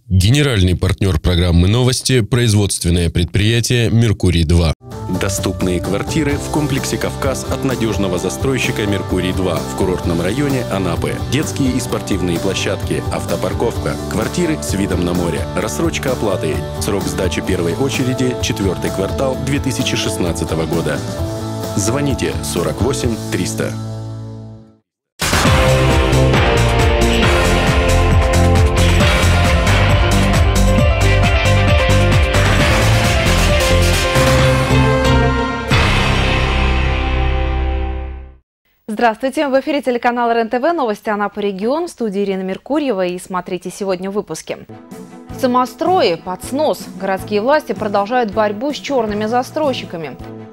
Генеральный партнер программы «Новости» – производственное предприятие «Меркурий-2». Доступные квартиры в комплексе «Кавказ» от надежного застройщика «Меркурий-2» в курортном районе Анапы. Детские и спортивные площадки, автопарковка, квартиры с видом на море, рассрочка оплаты. Срок сдачи первой очереди – 4-й квартал 2016 года. Звоните 48 300. Здравствуйте! В эфире телеканала РЕН-ТВ, новости Анапы регион, в студии Ирина Меркурьева, и смотрите сегодня в выпуске. Самострои под снос. Городские власти продолжают борьбу с черными застройщиками.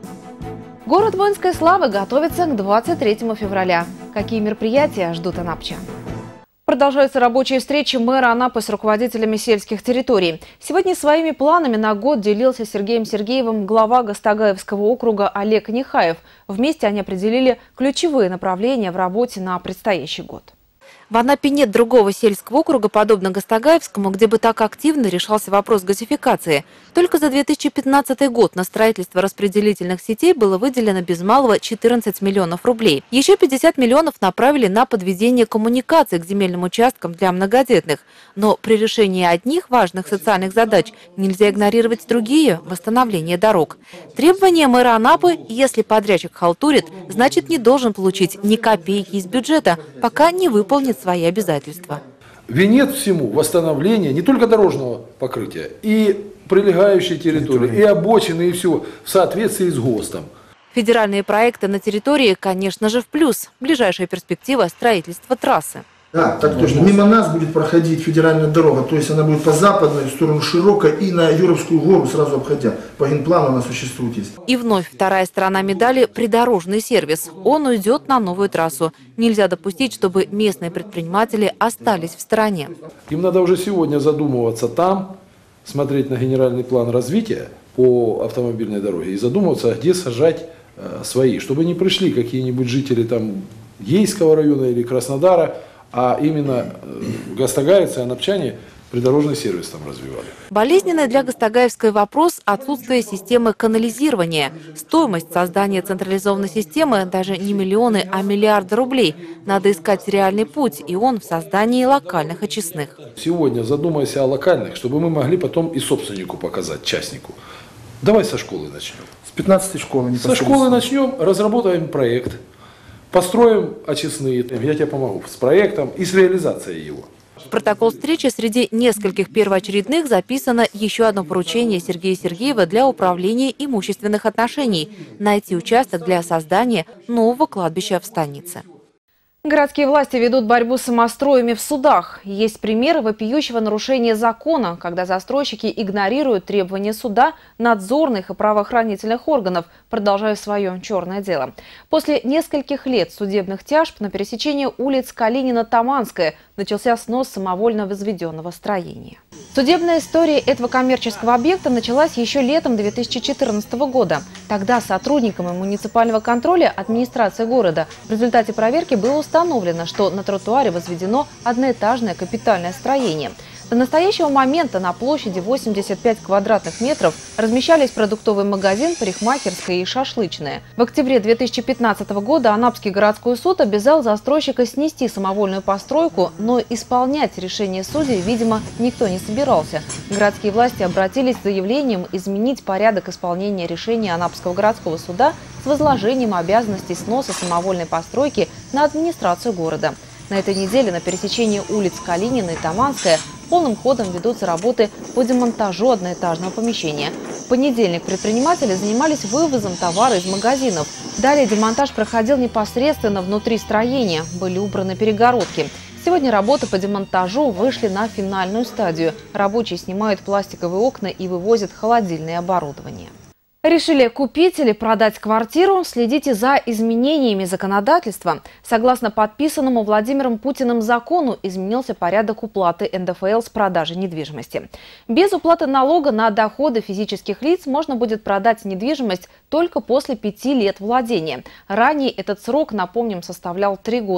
Город воинской славы готовится к 23 февраля. Какие мероприятия ждут анапчан? Продолжаются рабочие встречи мэра Анапы с руководителями сельских территорий. Сегодня своими планами на год делился с Сергеем Сергеевым глава Гастагаевского округа Олег Нехаев. Вместе они определили ключевые направления в работе на предстоящий год. В Анапе нет другого сельского округа, подобно Гастагаевскому, где бы так активно решался вопрос газификации. Только за 2015 год на строительство распределительных сетей было выделено без малого 14 миллионов рублей. Еще 50 миллионов направили на подведение коммуникаций к земельным участкам для многодетных. Но при решении одних важных социальных задач нельзя игнорировать другие – восстановление дорог. Требование мэра Анапы – если подрядчик халтурит, значит не должен получить ни копейки из бюджета, пока не выполнит свои обязательства. Венец всему восстановление не только дорожного покрытия, и прилегающей территории, и обочины, и всего в соответствии с ГОСТом. Федеральные проекты на территории, конечно же, в плюс. Ближайшая перспектива – строительство трассы. Да, так точно. Мимо нас будет проходить федеральная дорога, то есть она будет по западной, в сторону Широкой и на Юровскую гору сразу обходя. По генплану она существует есть. И вновь вторая сторона медали – придорожный сервис. Он уйдет на новую трассу. Нельзя допустить, чтобы местные предприниматели остались в стороне. Им надо уже сегодня задумываться там, смотреть на генеральный план развития по автомобильной дороге и задумываться, где сажать свои, чтобы не пришли какие-нибудь жители там Ейского района или Краснодара, а именно гастагаевцы, анапчане придорожный сервис там развивали. Болезненный для Гастагаевской вопрос – отсутствие системы канализирования. Стоимость создания централизованной системы даже не миллионы, а миллиарды рублей. Надо искать реальный путь, и он в создании локальных очистных. Сегодня задумайся о локальных, чтобы мы могли потом и собственнику показать, частнику. Давай со школы начнем. С 15-й школы непосредственно. Со школы начнем, разработаем проект. Построим очистные, я тебе помогу, с проектом и с реализацией его. В протокол встречи среди нескольких первоочередных записано еще одно поручение Сергея Сергеева для управления имущественных отношений – найти участок для создания нового кладбища в станице. Городские власти ведут борьбу с самостроями в судах. Есть примеры вопиющего нарушения закона, когда застройщики игнорируют требования суда, надзорных и правоохранительных органов, продолжая свое черное дело. После нескольких лет судебных тяжб на пересечении улиц Калинина-Таманская начался снос самовольно возведенного строения. Судебная история этого коммерческого объекта началась еще летом 2014 года. Тогда сотрудниками муниципального контроля администрации города в результате проверки было установлено, что на тротуаре возведено одноэтажное капитальное строение. До настоящего момента на площади 85 квадратных метров размещались продуктовый магазин, парикмахерская и шашлычная. В октябре 2015 года Анапский городской суд обязал застройщика снести самовольную постройку, но исполнять решение судей, видимо, никто не собирался. Городские власти обратились с заявлением изменить порядок исполнения решения Анапского городского суда с возложением обязанностей сноса самовольной постройки на администрацию города. На этой неделе на пересечении улиц Калинина и Таманская полным ходом ведутся работы по демонтажу одноэтажного помещения. В понедельник предприниматели занимались вывозом товара из магазинов. Далее демонтаж проходил непосредственно внутри строения. Были убраны перегородки. Сегодня работы по демонтажу вышли на финальную стадию. Рабочие снимают пластиковые окна и вывозят холодильное оборудование. Решили купить или продать квартиру? Следите за изменениями законодательства. Согласно подписанному Владимиром Путиным закону, изменился порядок уплаты НДФЛ с продажи недвижимости. Без уплаты налога на доходы физических лиц можно будет продать недвижимость только после 5 лет владения. Ранее этот срок, напомним, составлял 3 года.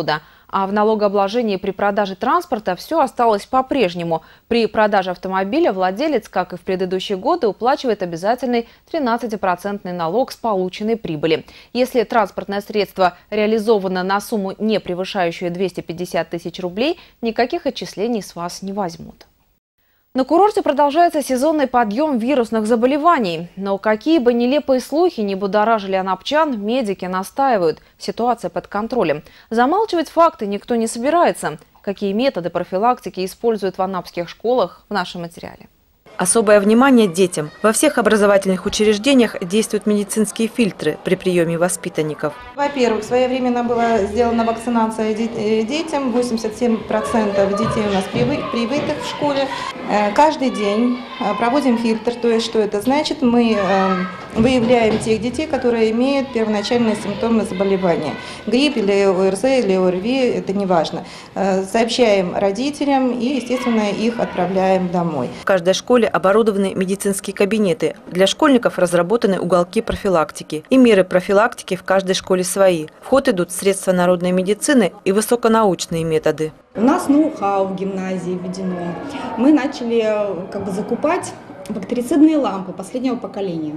А в налогообложении при продаже транспорта все осталось по-прежнему. При продаже автомобиля владелец, как и в предыдущие годы, уплачивает обязательный 13% налог с полученной прибыли. Если транспортное средство реализовано на сумму, не превышающую 250 тысяч рублей, никаких отчислений с вас не возьмут. На курорте продолжается сезонный подъем вирусных заболеваний. Но какие бы нелепые слухи ни будоражили анапчан, медики настаивают. Ситуация под контролем. Замалчивать факты никто не собирается. Какие методы профилактики используют в анапских школах, в нашем материале. Особое внимание детям. Во всех образовательных учреждениях действуют медицинские фильтры при приеме воспитанников. Во-первых, своевременно была сделана вакцинация детям. 87% детей у нас привитых в школе. Каждый день проводим фильтр. То есть, что это значит? Мы выявляем тех детей, которые имеют первоначальные симптомы заболевания. Грипп или ОРЗ или ОРВИ, это не важно. Сообщаем родителям и, естественно, их отправляем домой. В каждой школе оборудованы медицинские кабинеты. Для школьников разработаны уголки профилактики. И меры профилактики в каждой школе свои. В ход идут средства народной медицины и высоконаучные методы. У нас ноу-хау в гимназии введено. Мы начали закупать бактерицидные лампы последнего поколения.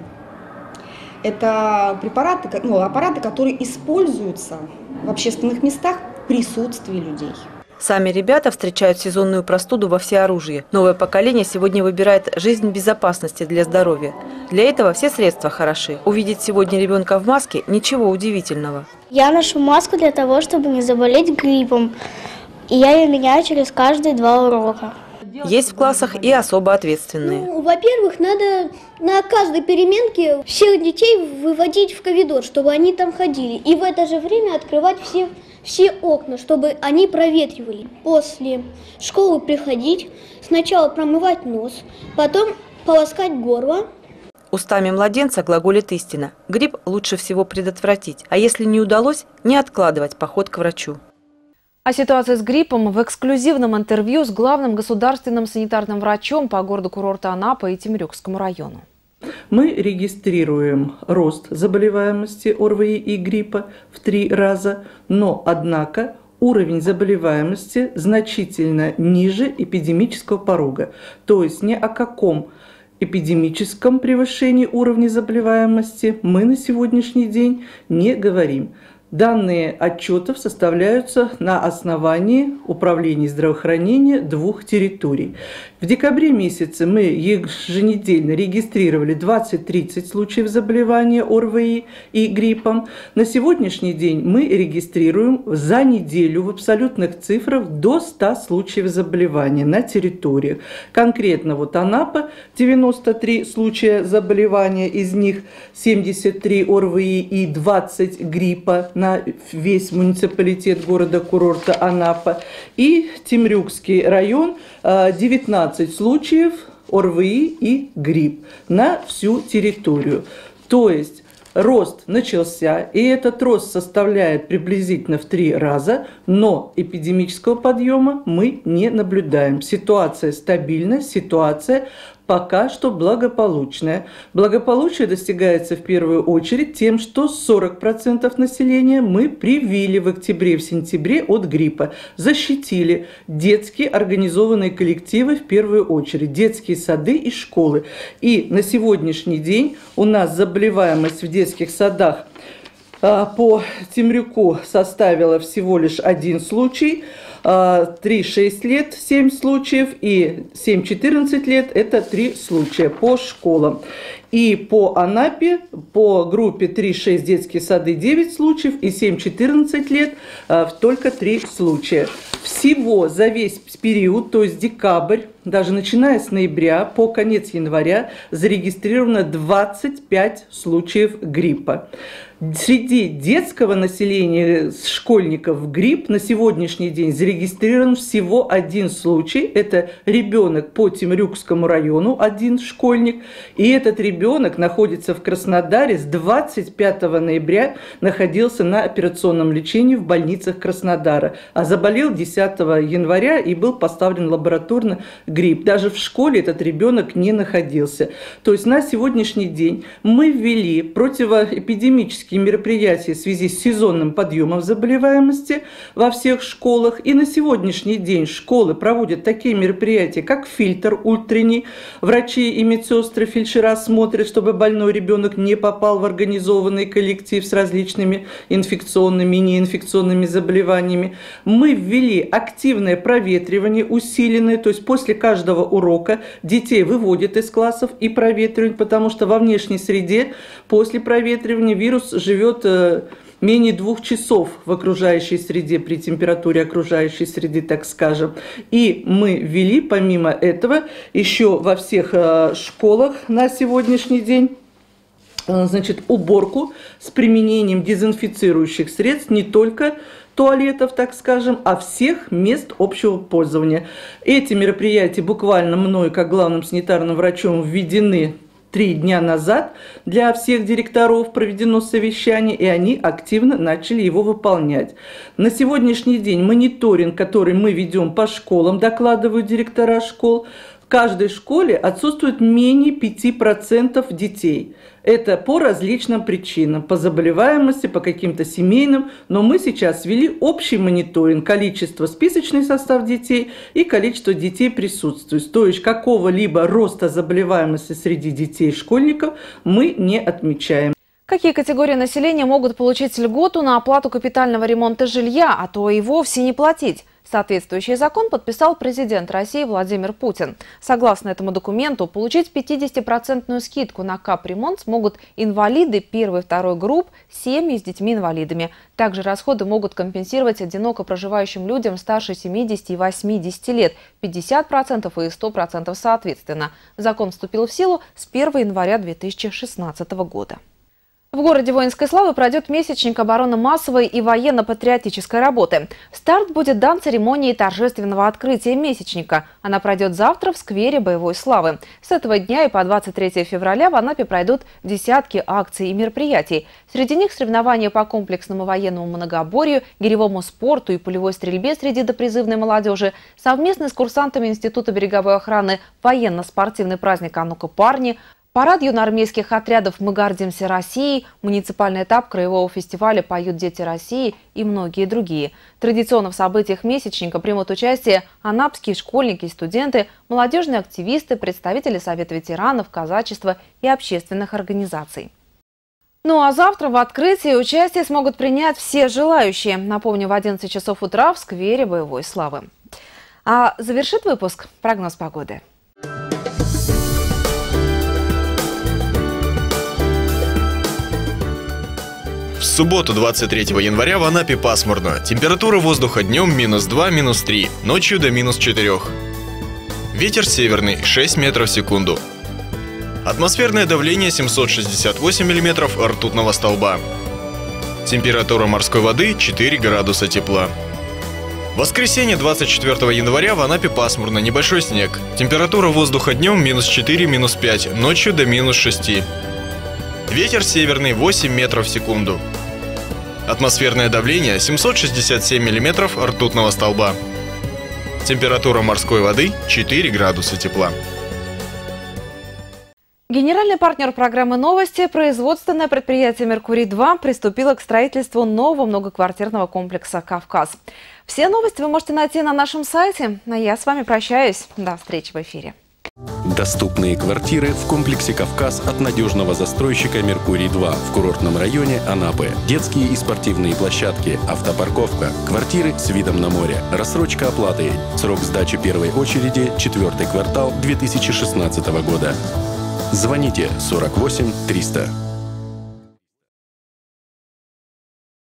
Это аппараты, которые используются в общественных местах в присутствии людей. Сами ребята встречают сезонную простуду во всеоружии. Новое поколение сегодня выбирает жизнь безопасности для здоровья. Для этого все средства хороши. Увидеть сегодня ребенка в маске – ничего удивительного. Я ношу маску для того, чтобы не заболеть гриппом. И я ее меняю через каждые 2 урока. Есть в классах и особо ответственные. Во-первых, надо на каждой переменке всех детей выводить в коридор, чтобы они там ходили. И в это же время открывать все окна, чтобы они проветривали. После школы приходить, сначала промывать нос, потом полоскать горло. Устами младенца глаголит истина. Грипп лучше всего предотвратить, а если не удалось, не откладывать поход к врачу. О ситуации с гриппом в эксклюзивном интервью с главным государственным санитарным врачом по городу-курорту Анапа и Темрюкскому району. Мы регистрируем рост заболеваемости ОРВИ и гриппа в 3 раза, но, однако, уровень заболеваемости значительно ниже эпидемического порога. То есть ни о каком эпидемическом превышении уровня заболеваемости мы на сегодняшний день не говорим. Данные отчетов составляются на основании управления здравоохранения 2 территорий. В декабре месяце мы еженедельно регистрировали 20-30 случаев заболевания ОРВИ и гриппом. На сегодняшний день мы регистрируем за неделю в абсолютных цифрах до 100 случаев заболевания на территориях. Конкретно Анапа 93 случая заболевания, из них 73 ОРВИ и 20 гриппа на весь муниципалитет города-курорта Анапа. И Темрюкский район 19 случаев ОРВИ и грипп на всю территорию. То есть рост начался, и этот рост составляет приблизительно в 3 раза, но эпидемического подъема мы не наблюдаем. Ситуация стабильна, ситуация пока что благополучная. Благополучие достигается в первую очередь тем, что 40% населения мы привили в октябре, в сентябре от гриппа. Защитили детские организованные коллективы в первую очередь, детские сады и школы. И на сегодняшний день у нас заболеваемость в детских садах по Темрюку составила всего лишь 1 случай. 3-6 лет 7 случаев и 7-14 лет это 3 случая по школам. И по Анапе, по группе 3-6 детские сады 9 случаев и 7-14 лет только 3 случая. Всего за весь период, то есть декабрь, даже начиная с ноября по конец января, зарегистрировано 25 случаев гриппа. Среди детского населения, школьников, грипп на сегодняшний день зарегистрирован всего 1 случай. Это ребенок по Темрюкскому району, 1 школьник. И этот ребенок находится в Краснодаре с 25 ноября, находился на операционном лечении в больницах Краснодара. А заболел 10 января и был поставлен лабораторно грипп. Даже в школе этот ребенок не находился. То есть на сегодняшний день мы ввели противоэпидемические мероприятия в связи с сезонным подъемом заболеваемости во всех школах. И на сегодняшний день школы проводят такие мероприятия, как фильтр утренний. Врачи и медсестры, фельдшера смотрят, чтобы больной ребенок не попал в организованный коллектив с различными инфекционными и неинфекционными заболеваниями. Мы ввели активное проветривание, усиленное, то есть после каждого урока детей выводят из классов и проветривают, потому что во внешней среде после проветривания вирус живет менее 2 часов в окружающей среде, при температуре окружающей среды, так скажем. И мы ввели, помимо этого, еще во всех школах на сегодняшний день, значит, уборку с применением дезинфицирующих средств не только туалетов, так скажем, а всех мест общего пользования. Эти мероприятия буквально мной, как главным санитарным врачом, введены 3 дня назад. Для всех директоров проведено совещание, и они активно начали его выполнять. На сегодняшний день мониторинг, который мы ведем по школам, докладывают директора школ, в каждой школе отсутствует менее 5% детей. Это по различным причинам, по заболеваемости, по каким-то семейным, но мы сейчас ввели общий мониторинг, количество, списочный состав детей и количество детей присутствует. То есть какого-либо роста заболеваемости среди детей и школьников мы не отмечаем. Какие категории населения могут получить льготу на оплату капитального ремонта жилья, а то и вовсе не платить? Соответствующий закон подписал президент России Владимир Путин. Согласно этому документу, получить 50% скидку на капремонт смогут инвалиды 1 и 2 групп, семьи с детьми-инвалидами. Также расходы могут компенсировать одиноко проживающим людям старше 70 и 80 лет, 50% и 100% соответственно. Закон вступил в силу с 1 января 2016 года. В городе Воинской Славы пройдет месячник оборонно-массовой и военно-патриотической работы. Старт будет дан церемонией торжественного открытия месячника. Она пройдет завтра в сквере Боевой Славы. С этого дня и по 23 февраля в Анапе пройдут десятки акций и мероприятий. Среди них соревнования по комплексному военному многоборью, гиревому спорту и полевой стрельбе среди допризывной молодежи, совместно с курсантами Института береговой охраны военно-спортивный праздник «А ну-ка, парни», парад юноармейских отрядов «Мы гордимся Россией», муниципальный этап краевого фестиваля «Поют дети России» и многие другие. Традиционно в событиях месячника примут участие анапские школьники и студенты, молодежные активисты, представители Совета ветеранов, казачества и общественных организаций. Ну а завтра в открытии участие смогут принять все желающие. Напомню, в 11 часов утра в сквере Боевой Славы. А завершит выпуск прогноз погоды. В субботу, 23 января, в Анапе пасмурно. Температура воздуха днем -2, -3, ночью до -4. Ветер северный 6 метров в секунду. Атмосферное давление 768 миллиметров ртутного столба. Температура морской воды 4 градуса тепла. Воскресенье, 24 января, в Анапе пасмурно, небольшой снег. Температура воздуха днем -4, -5, ночью до -6. Ветер северный 8 метров в секунду. Атмосферное давление 767 миллиметров ртутного столба. Температура морской воды 4 градуса тепла. Генеральный партнер программы «Новости», производственное предприятие «Меркурий-2» приступило к строительству нового многоквартирного комплекса «Кавказ». Все новости вы можете найти на нашем сайте. А я с вами прощаюсь. До встречи в эфире. Доступные квартиры в комплексе «Кавказ» от надежного застройщика «Меркурий-2» в курортном районе Анапы. Детские и спортивные площадки, автопарковка, квартиры с видом на море, рассрочка оплаты. Срок сдачи первой очереди – 4-й квартал 2016 года. Звоните 48 300.